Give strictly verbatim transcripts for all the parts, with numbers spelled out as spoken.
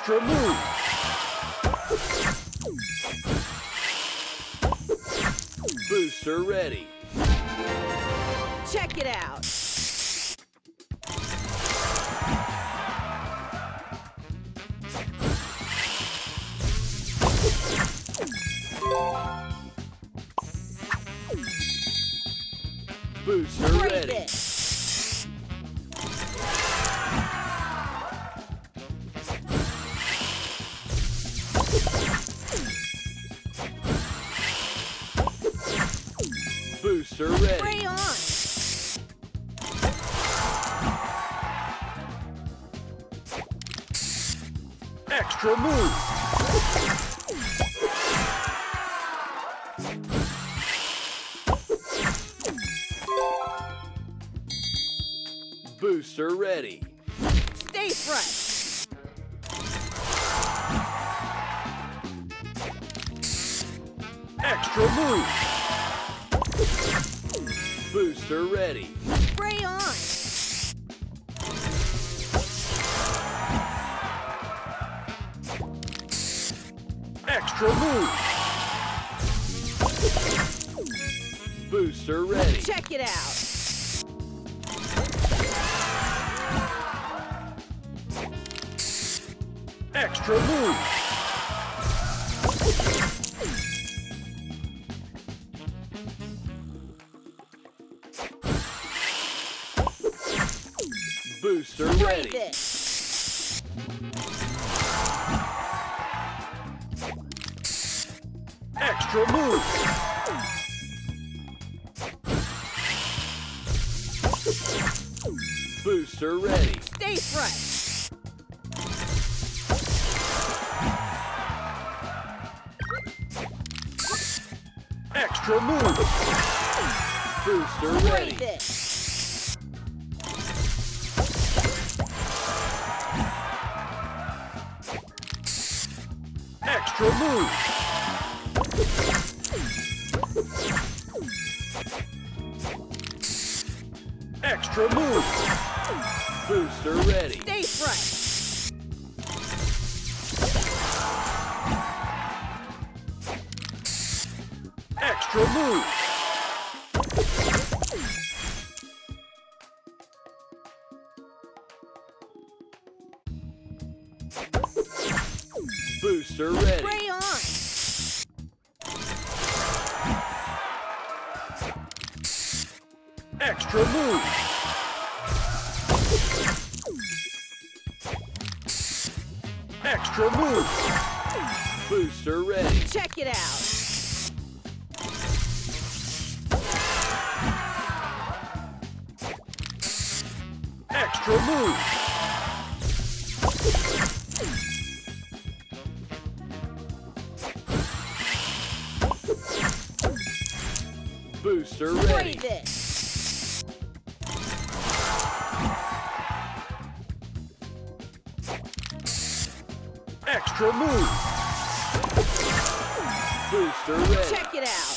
Extra move! Booster ready. Check it out. Booster Break ready. it. Booster ready. Spray on. Extra move. Booster ready. Stay fresh. Extra move. Booster ready. Spray on. Extra move. Booster ready. Check it out. Extra move. Booster Break ready. it. Extra move. Booster ready. Stay fresh. Extra move. Booster ready. Break it. Extra move. Extra move. Booster ready. Stay fresh. Extra move. Booster ready. Spray on. Extra move. Extra move. Booster ready. Check it out. Extra move. Booster Spray ready. this. Extra move. Booster ready. Check it out.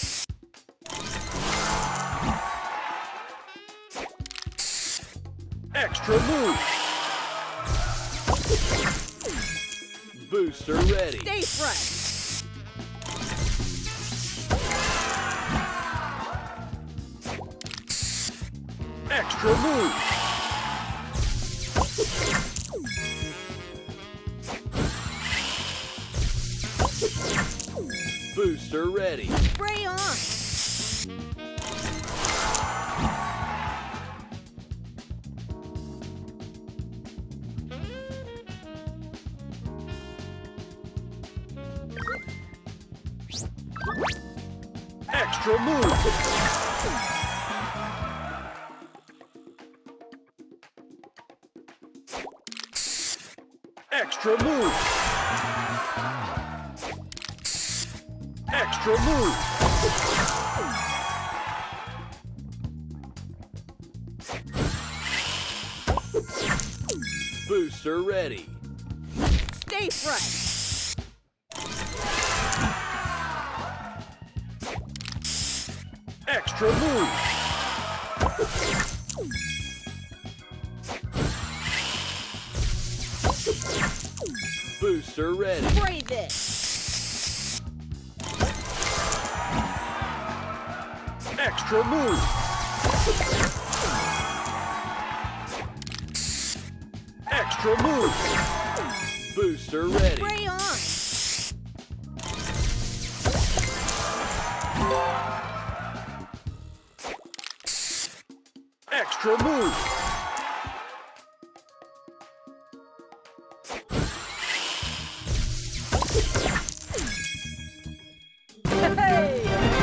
Extra move. Booster ready. Stay fresh. Extra move. Booster ready. Spray on. Extra move. Extra move. Extra move. Booster ready. Stay fresh. Extra move. Booster ready. Spray this. Extra move. Extra move. Booster ready. Spray on. Extra move. Hey!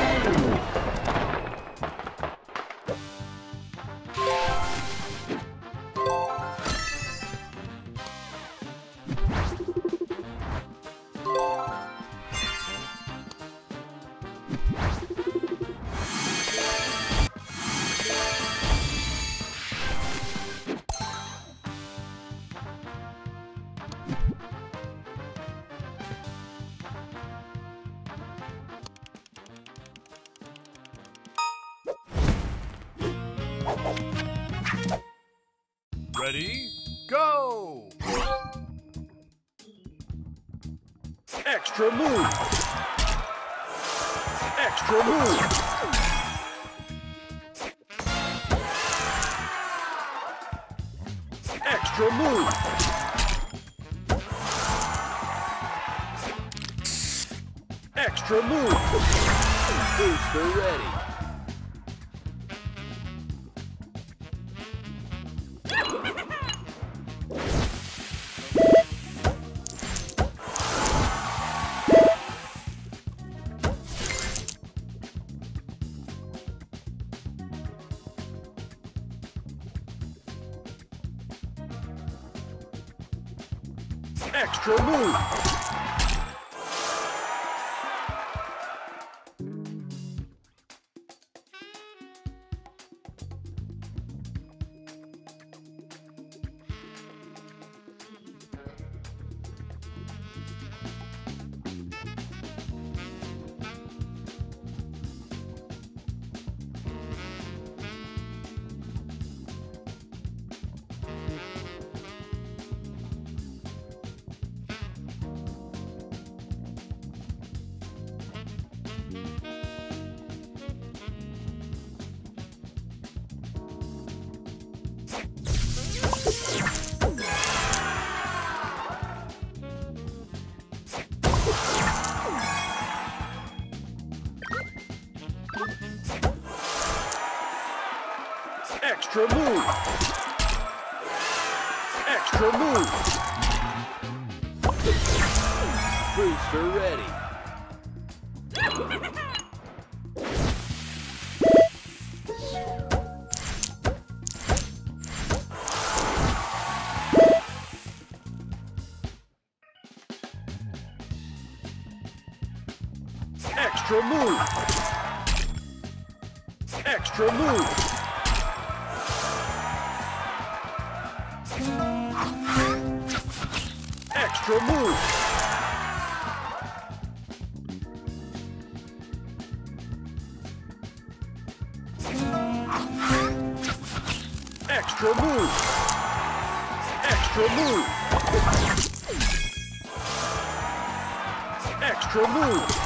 Ready, go! Extra move. Extra move. Extra move. Extra move. Booster ready. Extra move. Extra move. Extra move. Booster ready. Extra move. Extra move. Extra move. Extra move. Extra move. Extra move.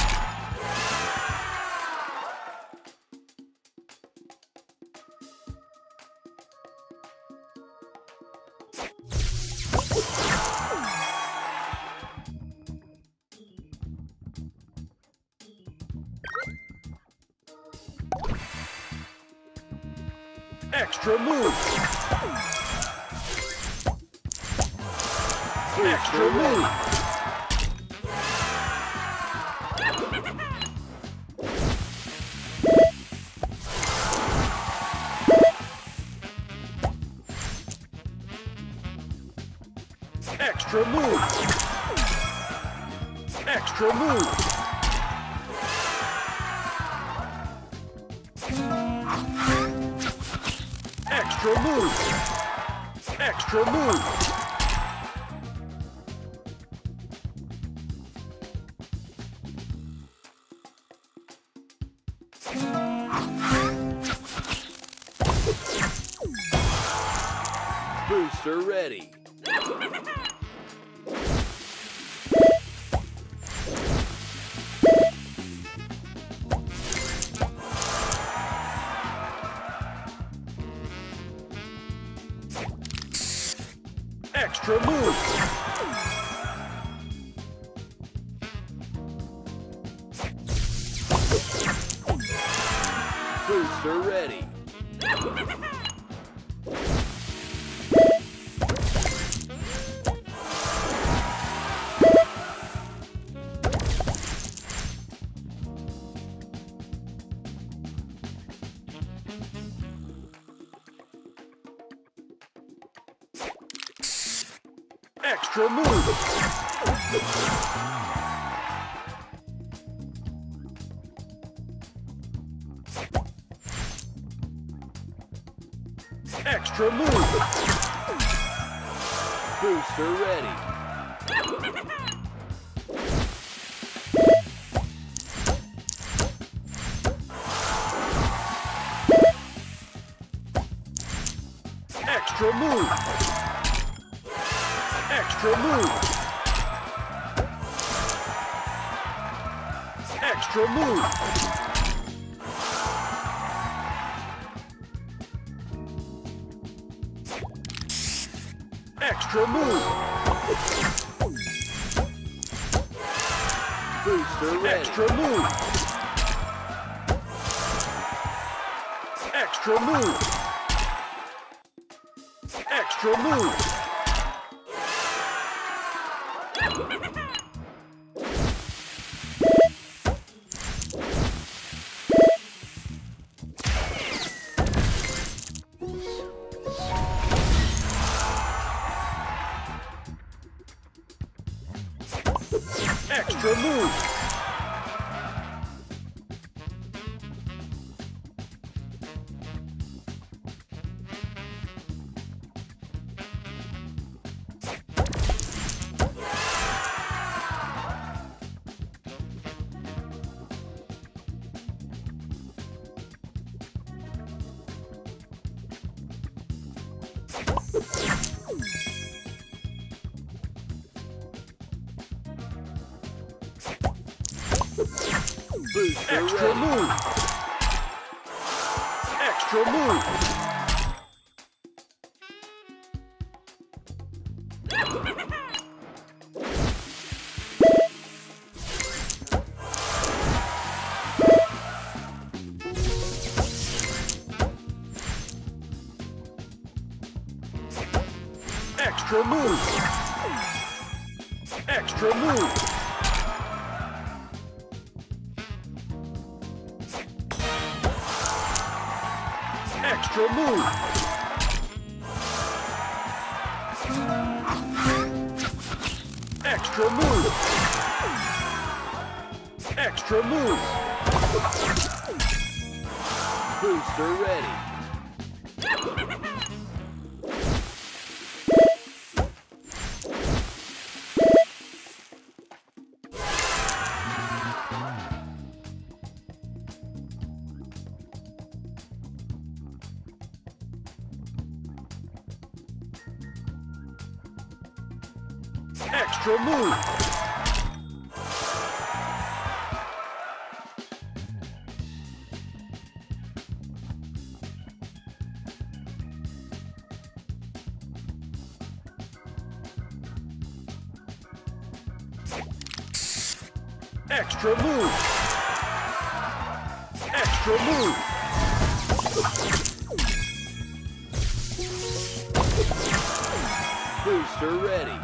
Extra move. Extra move. Extra move. Extra move. Extra move. Extra move. Booster ready. Extra move. Booster ready. Extra move. Extra move. Booster ready. Extra move. Extra move. Extra move. Extra move. Booster ready. Extra move. Extra move. Extra move. Extra move. Booster Extra ready. Move. Extra move. Extra move. Extra move. Extra move. Extra move. Extra move. Booster ready. Extra move. Extra move. Extra move. Booster ready.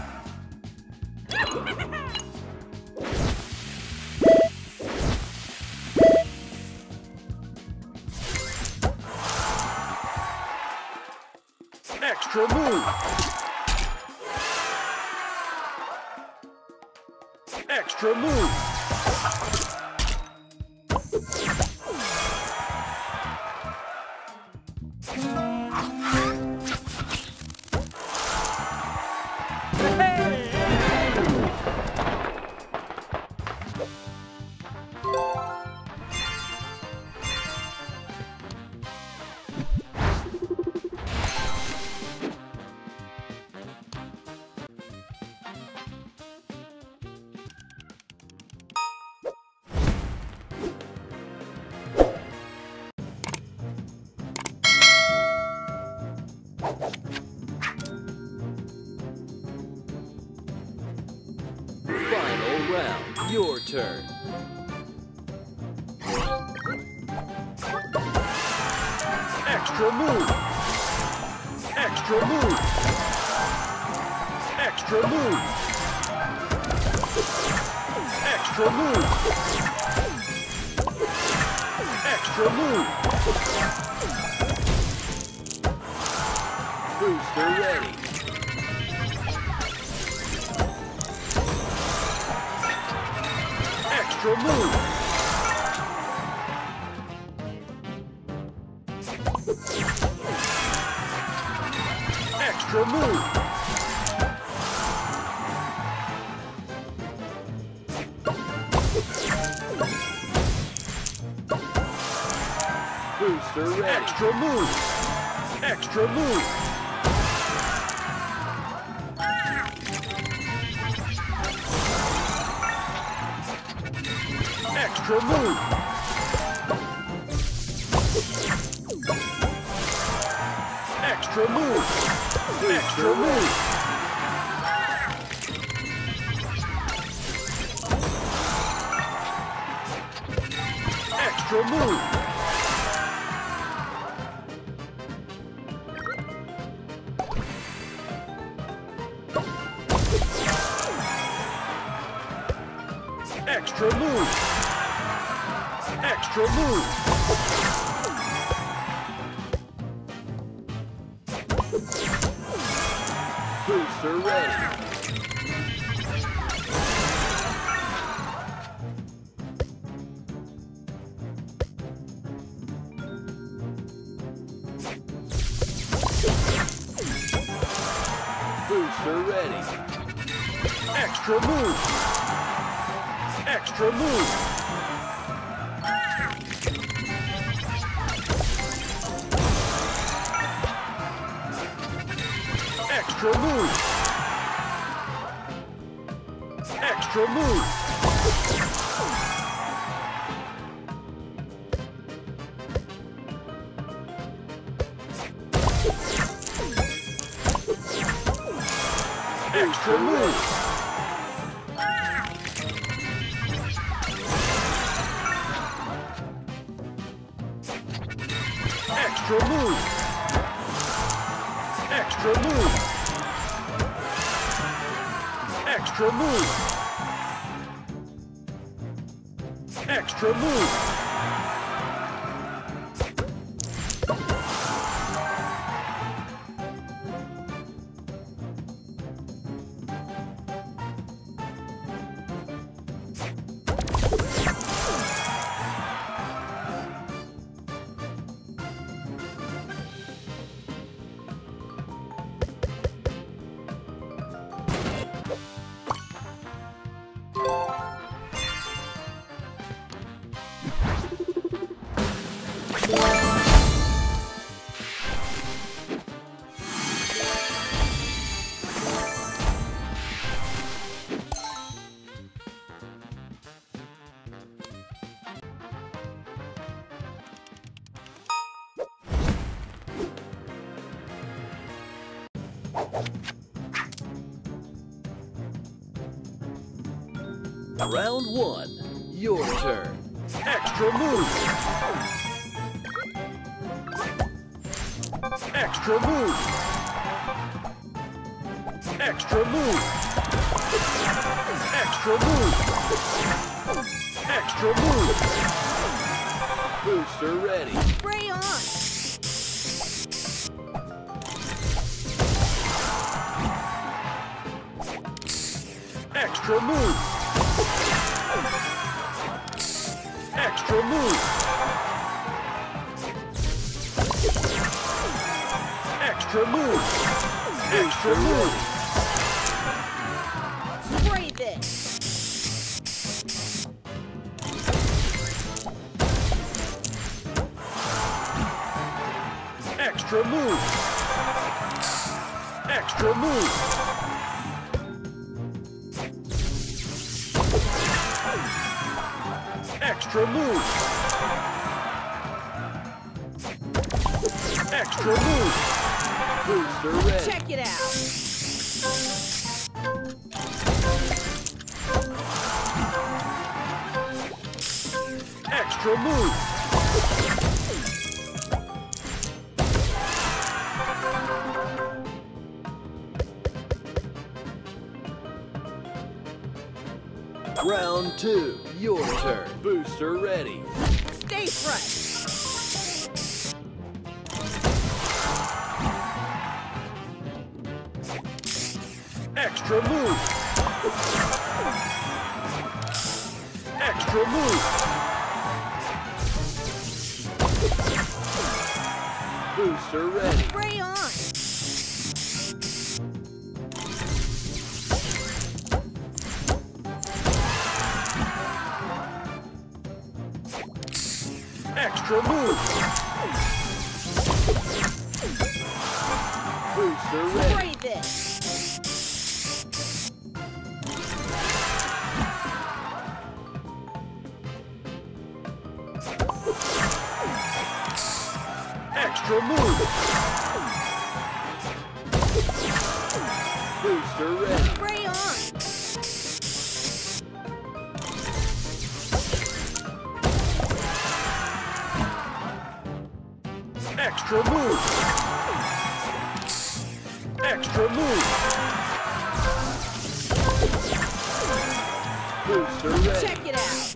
Extra move. Extra move. round, your turn. Extra move. Extra move. Extra move. Extra move. Extra move. Booster ready. Extra move. Extra move. Booster ready. Extra move. Extra move. Extra move. Extra move. Extra move. Extra move. Extra move. Extra move. Booster ready. Booster ready. Extra move. Extra move. Extra move. Extra move. Extra move. Extra move. Extra move. Extra move. Extra move. Round one, your turn. Extra move. Extra move. Extra move. Extra move. Extra move. Booster ready. Spray on. Extra move. Extra move. Extra move. Extra move. Spray this. Extra move. Extra move. Extra move. Extra move. Booster ready. Check it out. Extra move. Round two, your turn. Booster ready. Stay fresh. Extra move. Extra move. Booster ready. Spray on. Extra move. Booster ready. Spray this. Extra move. Booster ready. Spray on. Extra move. Extra move. Booster ready. Check it out.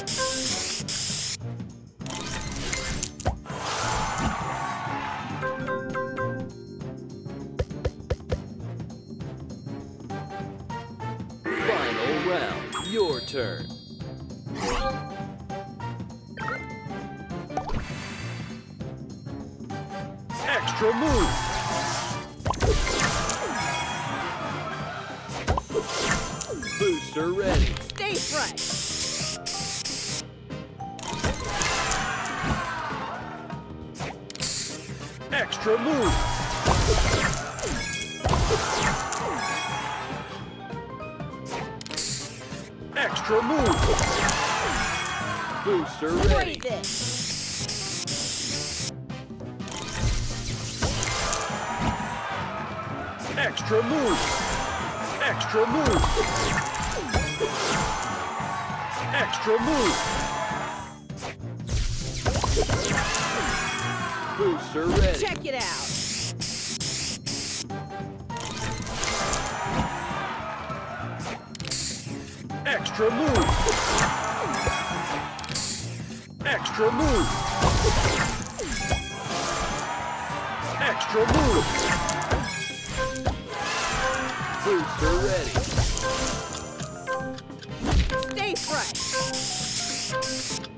Final round. Your turn. Extra move. Booster ready. Stay fresh. Extra move. Extra move. Booster Spray ready. this. Extra move. Extra move. Extra move. Booster ready. Check it out. Extra move. Extra move. Extra move. Booster ready. Stay fresh.